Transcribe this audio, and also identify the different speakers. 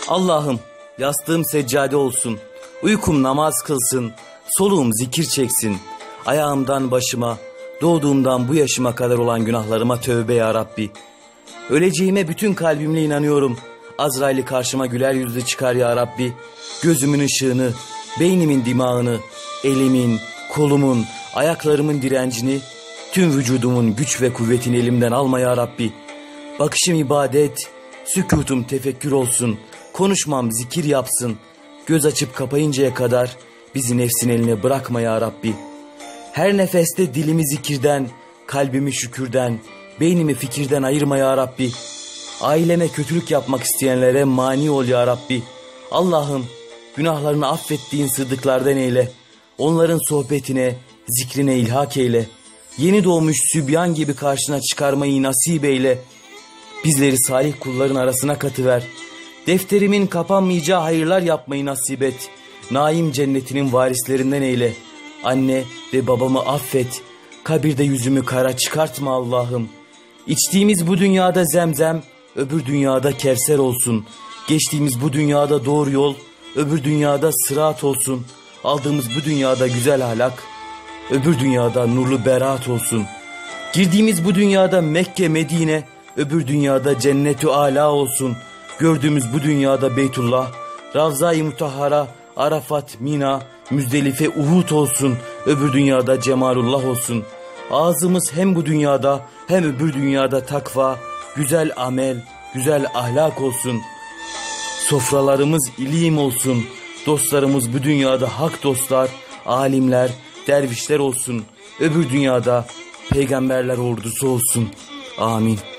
Speaker 1: Allah'ım yastığım seccade olsun, uykum namaz kılsın, soluğum zikir çeksin. Ayağımdan başıma, doğduğumdan bu yaşıma kadar olan günahlarıma tövbe ya Rabbi. Öleceğime bütün kalbimle inanıyorum. Azrail'i karşıma güler yüzlü çıkar ya Rabbi. Gözümün ışığını, beynimin dimağını, elimin, kolumun, ayaklarımın direncini, tüm vücudumun güç ve kuvvetini elimden alma ya Rabbi. Bakışım ibadet, sükutum tefekkür olsun, konuşmam zikir yapsın. Göz açıp kapayıncaya kadar bizi nefsin eline bırakma ya Rabbi. Her nefeste dilimi zikirden, kalbimi şükürden, beynimi fikirden ayırma ya Rabbi. Aileme kötülük yapmak isteyenlere mani ol ya Rabbi. Allah'ım günahlarını affettiğin sıddıklardan eyle. Onların sohbetine, zikrine ilhak eyle. Yeni doğmuş sübyan gibi karşına çıkarmayı nasip eyle. Bizleri salih kulların arasına katıver. Defterimin kapanmayacağı hayırlar yapmayı nasip et. Naim cennetinin varislerinden eyle. Anne ve babamı affet. Kabirde yüzümü kara çıkartma Allah'ım. İçtiğimiz bu dünyada zemzem, öbür dünyada kevser olsun. Geçtiğimiz bu dünyada doğru yol, öbür dünyada sırat olsun. Aldığımız bu dünyada güzel ahlak, öbür dünyada nurlu beraat olsun. Girdiğimiz bu dünyada Mekke, Medine, öbür dünyada cennet-ü âlâ olsun. Gördüğümüz bu dünyada Beytullah, Ravza-i Mutahhara, Arafat, Mina, Müzdelife, Uhud olsun. Öbür dünyada Cemalullah olsun. Ağzımız hem bu dünyada hem öbür dünyada takva, güzel amel, güzel ahlak olsun. Sofralarımız ilim olsun. Dostlarımız bu dünyada hak dostlar, alimler, dervişler olsun. Öbür dünyada peygamberler ordusu olsun. Amin.